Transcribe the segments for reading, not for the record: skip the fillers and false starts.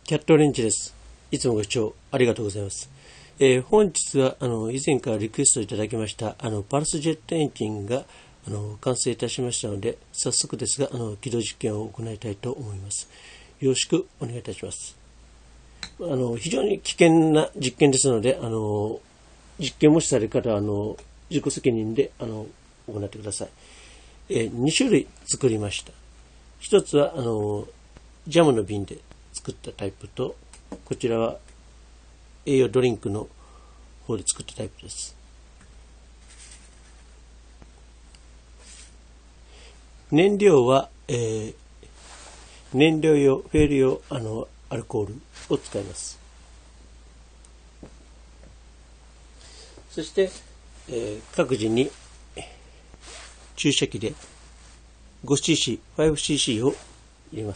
キャットレンチです。いつもご視聴ありがとうございます。本日は以前からリクエストいただきましたパルスジェットエンジンが完成いたしましたので、早速ですが起動実験を行いたいと思います。よろしくお願いいたします。非常に危険な実験ですので、実験もしされる方は自己責任で行ってください。2種類作りました。一つはジャムの瓶で作ったタイプと、こちらは栄養ドリンクの方で作ったタイプです。燃料は、燃料用フェール用アルコールを使います。そして、各自に注射器で 5cc、5cc を入れます。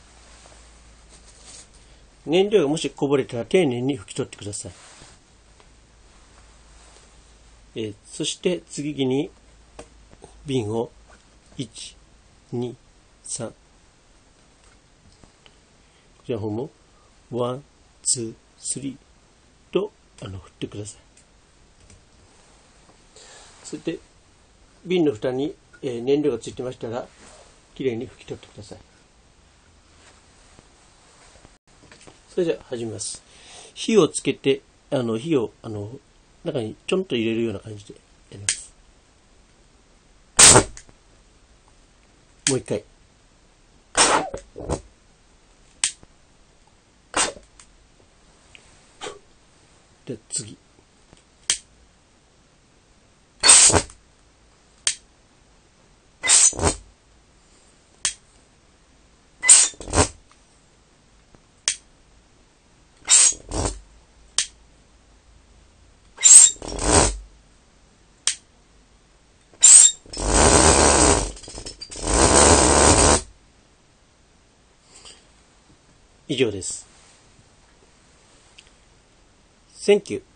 燃料がもしこぼれたら丁寧に拭き取ってください。そして次に瓶を1、2、3、こちらの方も1、2、3と振ってください。そして瓶の蓋に燃料がついてましたらきれいに拭き取ってください。それじゃあ始めます。火をつけて火を中にちょんと入れるような感じでやります。もう一回。で次。以上です。Thank you.